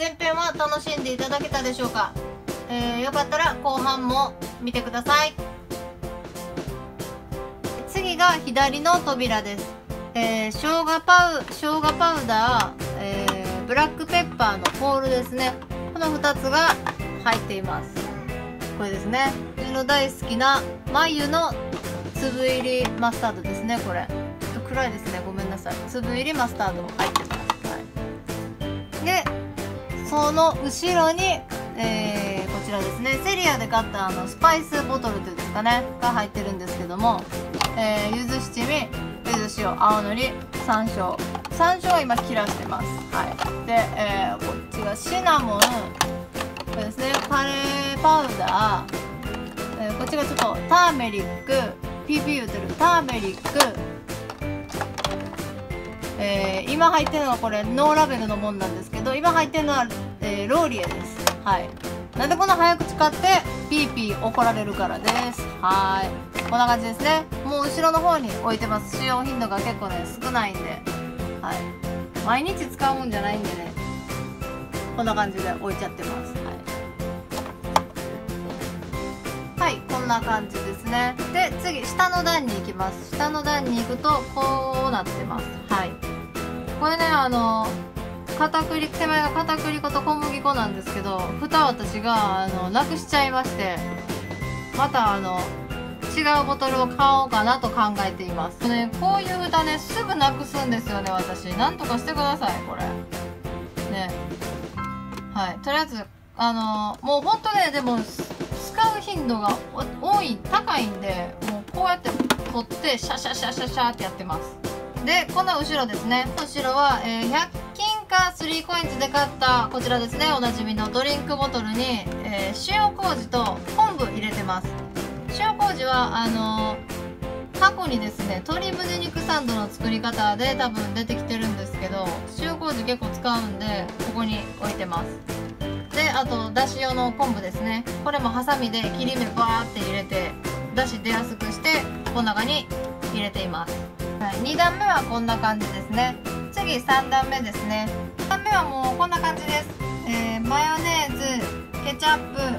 前編は楽しんでいただけたでしょうか。よかったら後半も見てください。次が左の扉です。生姜パウダー、ブラックペッパーのホールですね。この2つが入っています。これですね。私の大好きな眉の粒入りマスタードですね。これちょっと暗いですね、ごめんなさい。粒入りマスタード入ってます。はい、でその後ろに、こちらですね、セリアで買ったスパイスボトルというんですかねが入ってるんですけども、柚子七味、柚子塩、青のり、山椒は今切らしてます。はい、で、こっちがシナモン、これですね、カレーパウダー、こっちがちょっとターメリック、PP 言うてるターメリック、今入ってるのはこれノーラベルのもんなんですけど、今入ってるのは、ローリエです。はい、なんでこんな早く使ってピーピー怒られるからです。はい、こんな感じですね。もう後ろの方に置いてます。使用頻度が結構ね少ないんで、はい、毎日使うもんじゃないんでね、こんな感じで置いちゃってます。はい、こんな感じですね。で次下の段に行きます。下の段に行くとこうなってます。はい、これね手前が片栗粉と小麦粉なんですけど、蓋私がなくしちゃいまして、また違うボトルを買おうかなと考えています。ね、こういう蓋ねすぐなくすんですよね。私なんとかしてくださいこれね。はい、とりあえずもうほんとね、でも使う頻度が高いんで、もうこうやって取ってシャシャシャシャシャってやってます。でこの後ろですね、後ろは、100均か3コインズで買ったこちらですね、おなじみのドリンクボトルに、塩麹と昆布入れてます。塩麹は過去にですね、鶏胸肉サンドの作り方で多分出てきてるんですけど、塩麹結構使うんでここに置いてます。であとだし用の昆布ですね、これもハサミで切り目バーって入れてだし出やすくしてこの中に入れています。はい、2段目はこんな感じですね。次3段目ですね。3段目はもうこんな感じです。マヨネーズ、ケチャップ、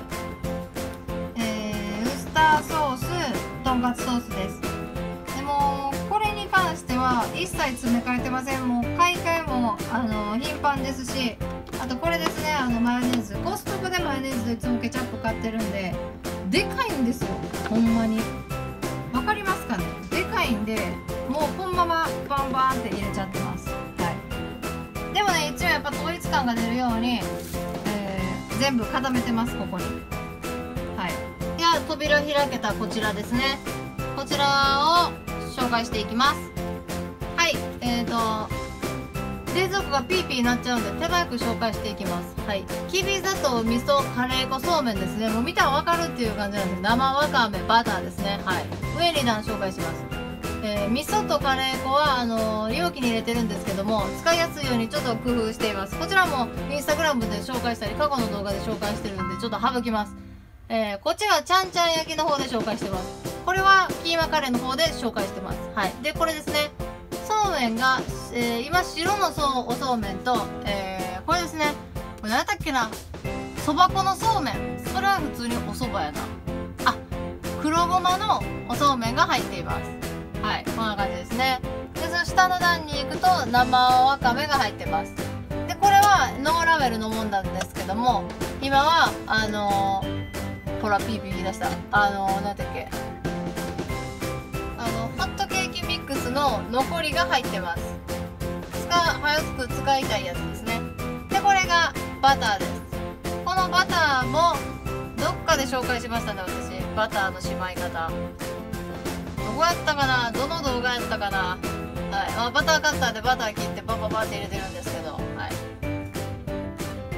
ウスターソース、とんかつソースです。でもこれに関しては一切詰め替えてません。もう買い替えも頻繁ですし、あとこれですね、マヨネーズ、コストコでマヨネーズといつもケチャップ買ってるんででかいんですよ。ほんまにわかりますかね。でかいんでもうこのままバンバンって入れちゃってます。はい、でもね一応やっぱ統一感が出るように、全部固めてますここに。はい、では扉開けたこちらですね、こちらを紹介していきます。はい、冷蔵庫がピーピーになっちゃうんで手早く紹介していきます。はい、きび砂糖、味噌、カレー粉、そうめんですね。もう見たらわかるっていう感じなんです。生わかめ、バターですね。はい、上2段紹介します。味噌とカレー粉は容器に入れてるんですけども、使いやすいようにちょっと工夫しています。こちらもインスタグラムで紹介したり過去の動画で紹介してるんでちょっと省きます。こっちはちゃんちゃん焼きの方で紹介してます。これはキーマカレーの方で紹介してます。はい、でこれですね、そうめんが、今白のおそうめんと、これですね、これ何やったっけな、そば粉のそうめん、それは普通におそばやなあ、黒ごまのおそうめんが入っています。はい、こんな感じですね。でその下の段に行くと生わかめが入ってます。でこれはノーラベルのもんなんですけども、今はほらピーピー言い出した、何だっけ、ホットケーキミックスの残りが入ってます。早く使いたいやつですね。でこれがバターです。このバターもどっかで紹介しましたね、私。バターのしまい方どこやったかな、どの動画やったかな。はい、バターカッターでバター切ってバババって入れてるんですけど、はい、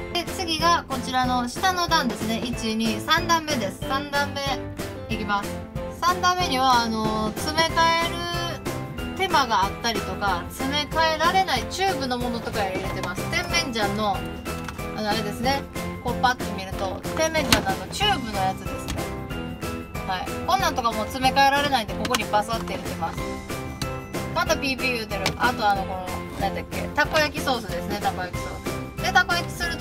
で次がこちらの下の段ですね。123段目です。3段目いきます。3段目には詰め替える手間があったりとか、詰め替えられないチューブのものとか入れてます。甜麺醤のあれですね、こうパッて見ると甜麺醤のチューブのやつですね。はい、こんなんとかもう詰め替えられないんでここにバサって入れてます。またピーピー言うてる。あとこの何だっけ、たこ焼きソースですね。たこ焼きソースでたこ焼きする時の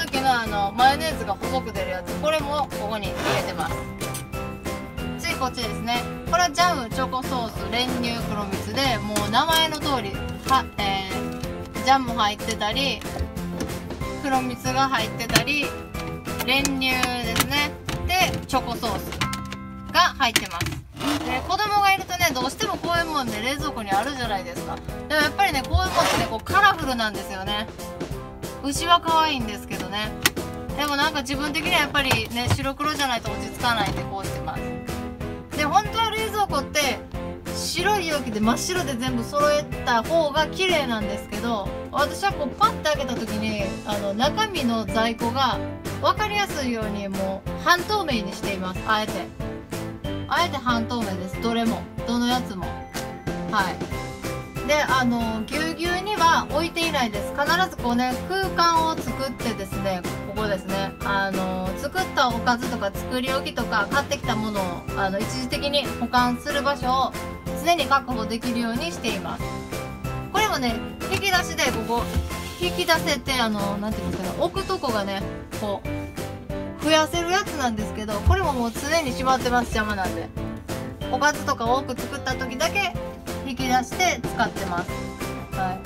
マヨネーズが細く出るやつ、これもここに入れてます。次こっちですね。これはジャム、チョコソース、練乳、黒蜜で、もう名前の通りは、ジャム入ってたり黒蜜が入ってたり練乳ですね、でチョコソースが入ってます。で子供がいるとね、どうしてもこういうもんね、冷蔵庫にあるじゃないですか。でもやっぱりね、こういうもんってね、こうカラフルなんですよね。牛は可愛いんですけどね。でもなんか自分的にはやっぱりね、白黒じゃないと落ち着かないんで、こうしてます。で本当は冷蔵庫って白い容器で真っ白で全部揃えた方が綺麗なんですけど、私はこうパッて開けた時に中身の在庫が分かりやすいようにもう半透明にしています。あえて半透明です。どれもどのやつも。はいでぎゅうぎゅうには置いていないです。必ずこうね、空間を作ってですね、ここですね、作ったおかずとか作り置きとか買ってきたものを一時的に保管する場所を常に確保できるようにしています。これもね、引き出しでここ引き出せてなんていうんですかね、置くとこがねこう増やせるやつなんですけど、これももう常にしまってます。邪魔なんで。おかずとか多く作った時だけ引き出して使ってます。はい、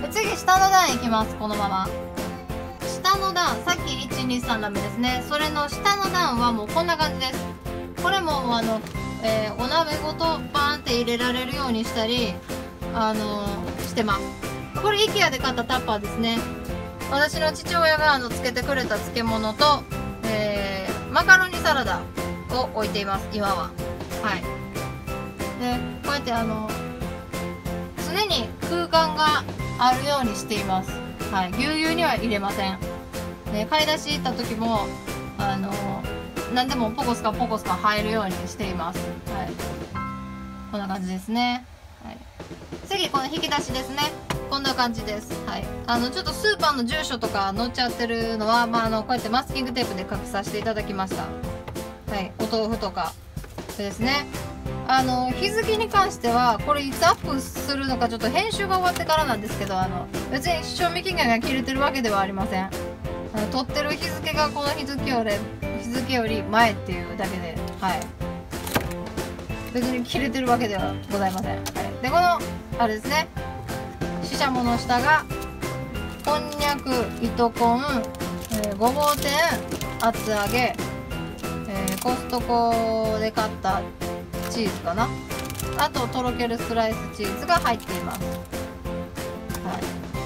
で次下の段いきます。このまま下の段、さっき123段目ですね、それの下の段はもうこんな感じです。これもお鍋ごとバーンって入れられるようにしたりしてます。これ IKEA で買ったタッパーですね。私の父親がつけてくれた漬物と、マカロニサラダを置いています今は。はいでこうやって常に空間があるようにしています。はい、ぎゅうぎゅうには入れません。で買い出し行った時も何でもポコスカポコスカ入るようにしています。はい、こんな感じですね。はい、次この引き出しですね。こんな感じです。はい、ちょっとスーパーの住所とか載っちゃってるのは、こうやってマスキングテープで隠させていただきました。はい、お豆腐とかですね。日付に関してはこれいつアップするのかちょっと編集が終わってからなんですけど、別に賞味期限が切れてるわけではありません。撮ってる日付がこの日付より前っていうだけで、はい、別に切れてるわけではございません。はい、でこのあれですね、ししゃもの下がこんにゃく、糸こん、ごぼう天、厚揚げ、コストコで買ったチーズかな、あととろけるスライスチーズが入っています。はい、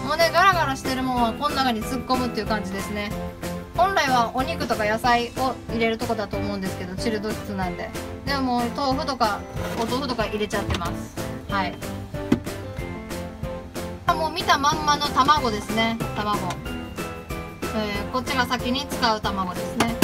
もうね、ガラガラしてるもんはこの中に突っ込むっていう感じですね。本来はお肉とか野菜を入れるとこだと思うんですけど、チルド室なんで。でももうお豆腐とか入れちゃってます。はい、もう見たまんまの卵ですね。卵、こっちが先に使う卵ですね。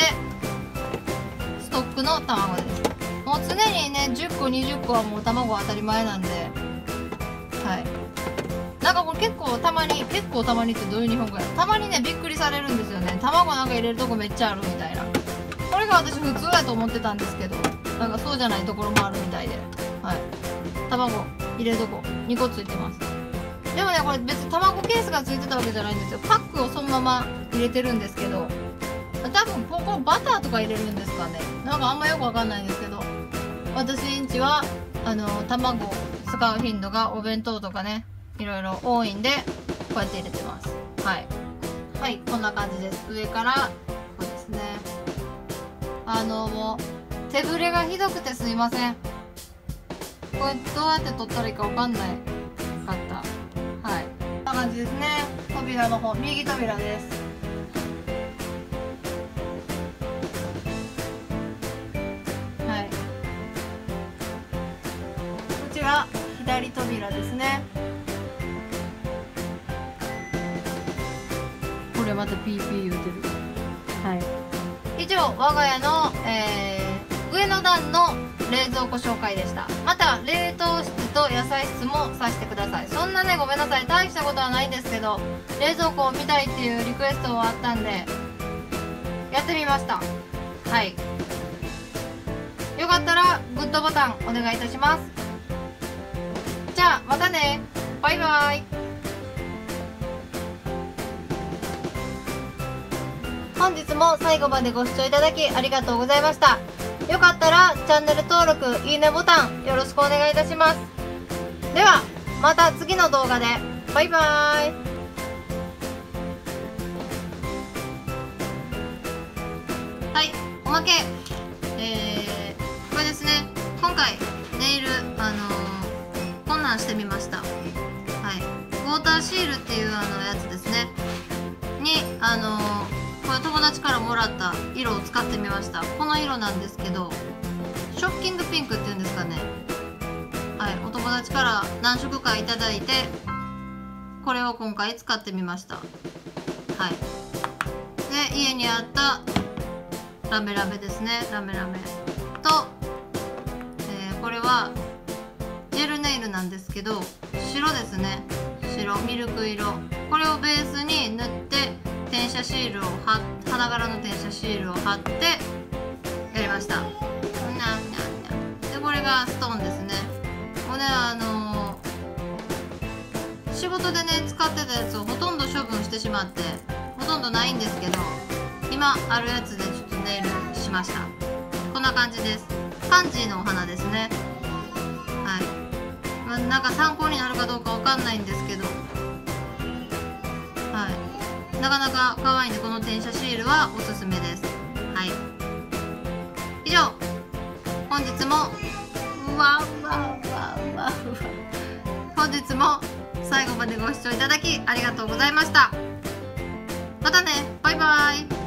でストックの卵です。もう常にね、10個20個はもう卵当たり前なんで。はい、なんかこれ結構たまにってどういう日本語や、たまにねびっくりされるんですよね。卵なんか入れるとこめっちゃあるみたいな。これが私普通やと思ってたんですけど、なんかそうじゃないところもあるみたいで。はい、卵入れるとこ2個ついてます。でもね、これ別に卵ケースがついてたわけじゃないんですよ。パックをそのまま入れてるんですけど、多分ここバターとか入れるんですかね。なんかあんまよくわかんないんですけど、私んちは卵を使う頻度がお弁当とかね、いろいろ多いんでこうやって入れてます。はい、はい、こんな感じです。上からこうですね。もう手ぶれがひどくてすいません。これどうやって取ったらいいかわかんないかった。はい、こんな感じですね。扉の方、右扉です。はい、こっちが左扉ですね。これまたピーピー言うてる。はい、以上我が家の、上の段の冷蔵庫紹介でした。また冷凍室と野菜室もさせてください。そんなね、ごめんなさい、大したことはないんですけど、冷蔵庫を見たいっていうリクエストがあったんでやってみました。はい、よかったらグッドボタンお願いいたします。じゃあまたね、バイバイ。 本日も最後までご視聴いただきありがとうございました。よかったらチャンネル登録、いいねボタンよろしくお願いいたします。ではまた次の動画で。バイバーイ。はい、おまけ、これですね。今回ネイルこんなんしてみました。はい、ウォーターシールっていうやつですねにこれ友達からもらった色を使ってみました。この色なんですけど、ショッキングピンクっていうんですかね。はい、お友達から何色かいただいて、これを今回使ってみました。はい、で家にあったラメラメですね。ラメラメと、これはジェルネイルなんですけど、白ですね。白ミルク色、これをベースに塗って転写シールを花柄の転写シールを貼ってやりました。でこれがストーンですね。これね、仕事でね使ってたやつをほとんど処分してしまってほとんどないんですけど、今あるやつでちょっとネイルしました。こんな感じです。パンジーのお花ですね。はい、なんか参考になるかどうかわかんないんですけど、はい、なかなか可愛いんで、この転写シールはおすすめです。はい、以上、本日も本日も最後までご視聴いただきありがとうございました。またね、バイバイ。